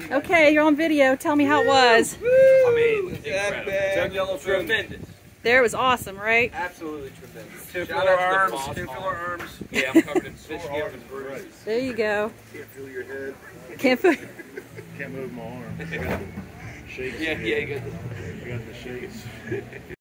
Okay, you're on video. Tell me how it was. I mean, incredible. Ten yellow tremendous. There, it was awesome, right? Absolutely tremendous. Can't feel our arms. Can't feel our arms. Yeah, I'm covered in sore arms and bruises. There you go. Can't feel your head. Can't feel. Can't move my arm. I got the shakes. Yeah, you got the shakes.